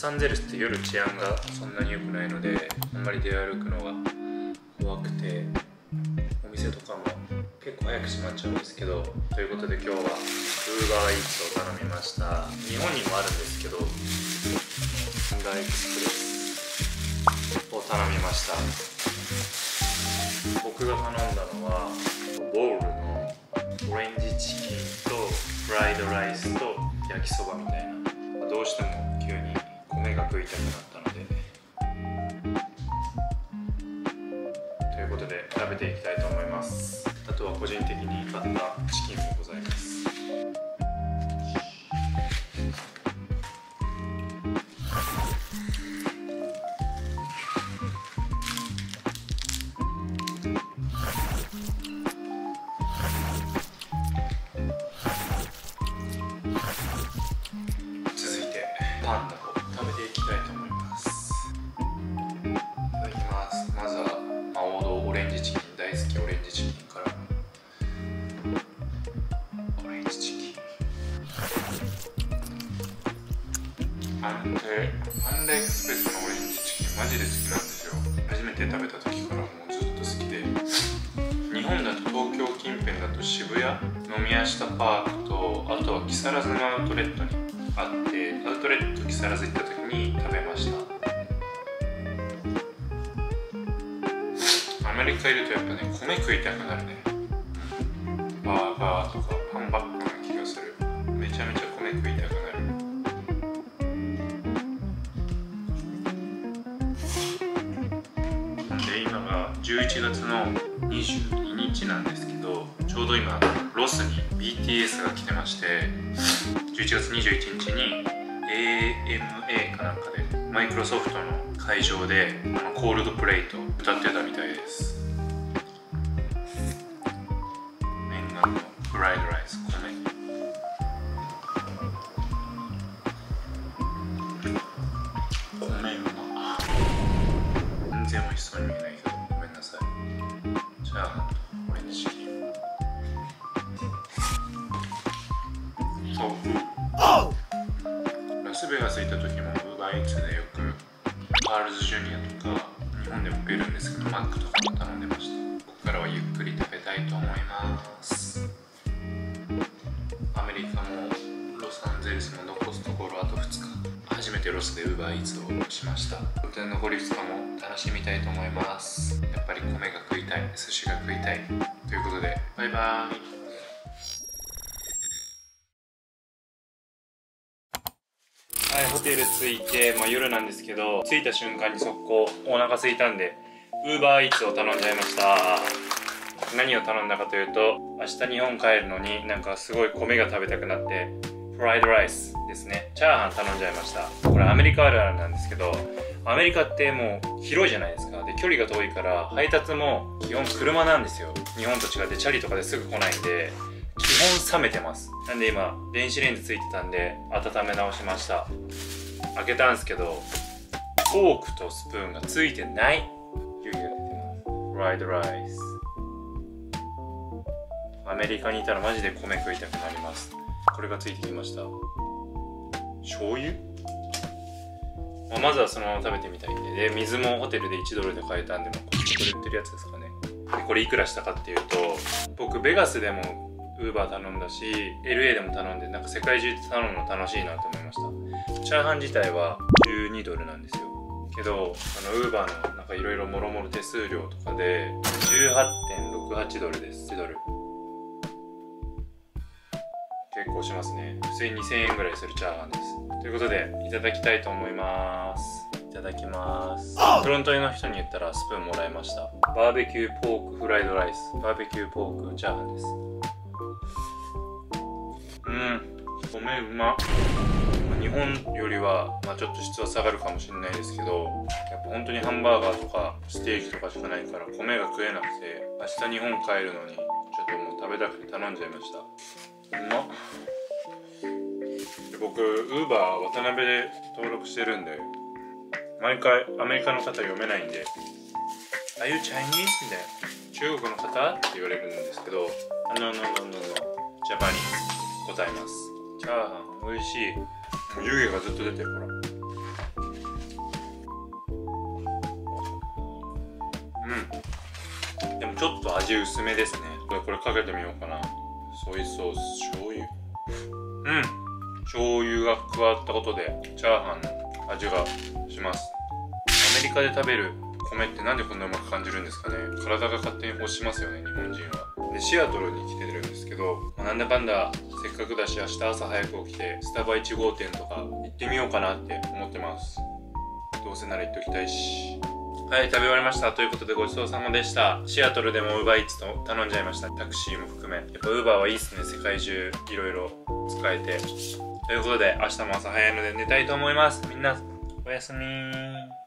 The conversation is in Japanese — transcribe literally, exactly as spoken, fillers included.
サンゼルスって夜治安がそんなに良くないので、あんまり出歩くのが怖くて、お店とかも結構早く閉まっちゃうんですけど、ということで今日は Uber Eats を頼みました。日本にもあるんですけど、ハンガーエクスプレスを頼みました。僕が頼んだのはボウルのオレンジチキンとフライドライスと焼きそばみたいな。どうしても急に米が食いたくなったので、ということで食べていきたいと思います。あとは個人的に買ったチキンもございます。パンダを食べていきたいと思います。いただきます。まずは、まあ、王道オレンジチキン、大好きオレンジチキンからオレンジチキン。パンデパンダエクスプレスのオレンジチキンマジで好きなんですよ。初めて食べた時からもうずっと好きで、日本だと東京近辺だと渋谷飲み屋下パークと、あとは木更津のアウトレットにあって、アウトレット木更津行った時に食べました。アメリカいるとやっぱね、米食いたくなるね。バーガーとかパンばっかな気がする。めちゃめちゃ米食いたくなる。で、今がじゅういちがつのにじゅうににちなんですけど、ちょうど今ロスに ビーティーエス が来てまして、じゅういちがつにじゅういちにちに エーエムエー かなんかでマイクロソフトの会場でコールドプレイと歌ってたみたいです。念願のフライドライス、米。米うま。全然美味しそうに見えないけどごめんなさい。じゃあオレンジチキン。豆腐。ラスベガス行った時も Uber Eats でよくカールズジュニアとか日本でも食えるんですけど、マックとかも頼んでました。ここからはゆっくり食べたいと思います。アメリカもロサンゼルスも残すところあとふつか。初めてロスで Uber Eats をしました。残りふつかも楽しみたいと思います。やっぱり米が食いたい、寿司が食いたいということで、バイバーイ。はい、ホテル着いて、まあ、夜なんですけど、着いた瞬間に速攻お腹空いたんで Uber Eats を頼んじゃいました。何を頼んだかというと、明日日本帰るのになんかすごい米が食べたくなってフライドライスですね、チャーハン頼んじゃいました。これアメリカあるあるなんですけど、アメリカってもう広いじゃないですか。で距離が遠いから配達も基本車なんですよ。日本と違ってチャリとかですぐ来ないんで基本冷めてます。なんで今電子レンジついてたんで温め直しました。開けたんですけどフォークとスプーンがついてない湯気が出てます。フライドライス。アメリカにいたらマジで米食いたくなります。これがついてきました。醤油、まあ、まずはそのまま食べてみたいんで、で水もホテルでいちドルで買えたんで、まあ、コストコで売ってるやつですかね。でこれいくらしたかっていうと、僕ベガスでもウーバー頼んだし エルエー でも頼んで、なんか世界中で頼むの楽しいなと思いました。チャーハン自体はじゅうにドルなんですよ。けどあのウーバーのなんかいろいろもろもろ手数料とかで じゅうはってんろくはちドルです。いちドル結構しますね。普通ににせんえんぐらいするチャーハンです。ということでいただきたいと思います。いただきます。フロントの人に言ったらスプーンもらいました。バーベキューポークフライドライス、バーベキューポークチャーハンです。うん、米うま。日本よりは、まあ、ちょっと質は下がるかもしれないですけど、やっぱ本当にハンバーガーとかステーキとかしかないから米が食えなくて、明日日本帰るのにちょっともう食べたくて頼んじゃいました。うまっ。で僕ウーバー渡辺で登録してるんで、毎回アメリカの方読めないんで「Are you Chinese?」みたいな「中国の方?」って言われるんですけど「あのののののジャパニーズ」答えます。チャーハン美味しい。湯気がずっと出てる。ほらちょっと味薄めですね。これかけてみようかな。ソイソース、醤油。うん醤油が加わったことでチャーハンの味がします。アメリカで食べる米ってなんでこんなうまく感じるんですかね。体が勝手に欲しますよね、日本人は。でシアトルに来てるんですけど、まあ、なんだかんだせっかくだし明日朝早く起きてスタバいち号店とか行ってみようかなって思ってます。どうせなら行っておきたいし。はい、食べ終わりました。ということでごちそうさまでした。シアトルでも Uber Eats と頼んじゃいました。タクシーも含め。やっぱ Uber はいいっすね。世界中いろいろ使えて。ということで明日も朝早いので寝たいと思います。みんなおやすみー。